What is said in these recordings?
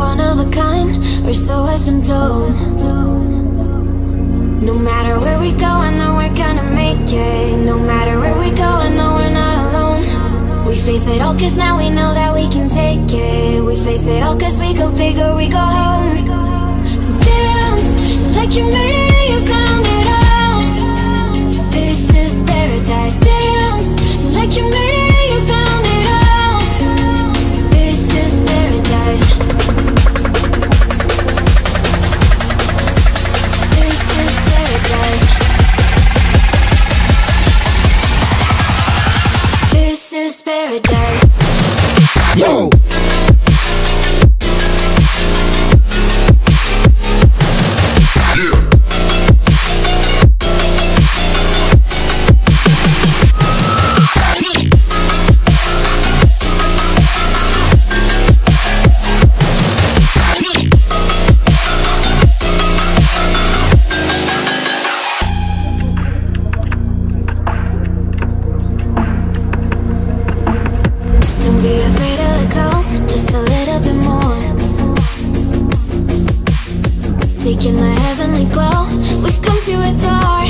one of a kind, or so I've been told. No matter where we go, I know we're gonna make it. No matter where we go, I know we're not alone. We face it all cause now we know that we can take it. We face it all cause we go big or we go home. Dance like you made it and you found it all. This is paradise. Dance like you made it and you found it all. This is paradise. This is paradise. This is paradise. Yo! Don't be afraid to let go, just a little bit more. Taking the heavenly glow, we've come to adore.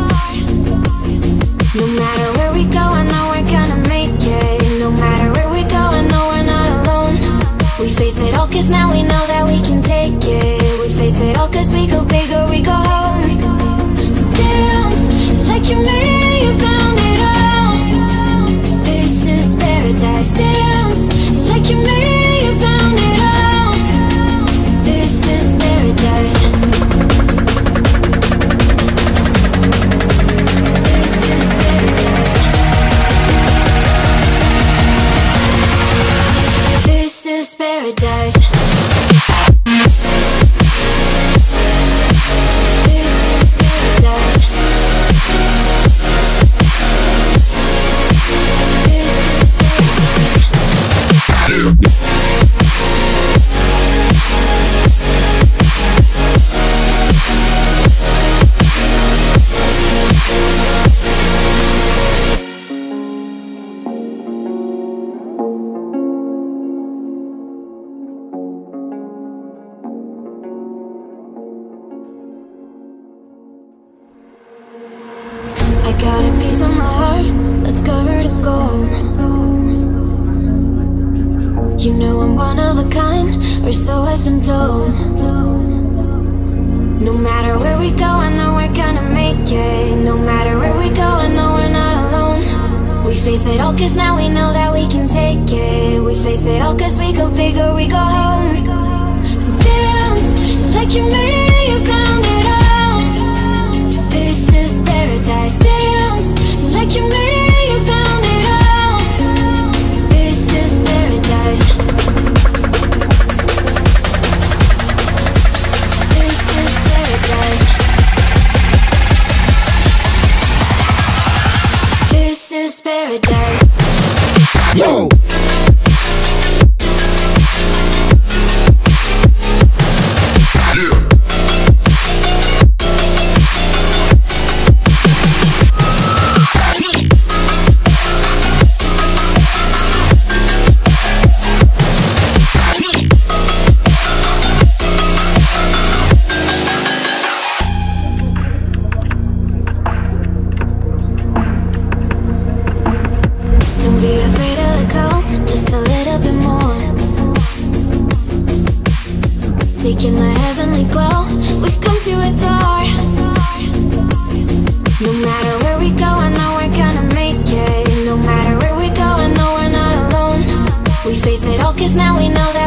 No matter where we go, I know we're gonna make it. No matter where we go, I know we're not alone. We face it all cause now we know that we can take it. We face it all cause we go big or we go home. Dance like you made it and you found it all. This is paradise. Dance like you made it and you found it all. This is paradise. This is paradise. This is paradise. I got a piece of my heart that's covered in gold. You know I'm one of a kind, or so I've been told. No matter where we go, I know we're gonna make it. No matter where we go, I know we're not alone. We face it all cause now we know that we can take it. We face it all cause we go big or we go home. Dance like you made it and you found it all. This is paradise. Dance like you made it and you found it all. This is paradise. This is paradise. This is paradise. Yo! Don't be afraid to let go, just a little bit more. Taking the heavenly glow, we've come to adore. No matter where we go, I know we're gonna make it. No matter where we go, I know we're not alone. We face it all cause now we know that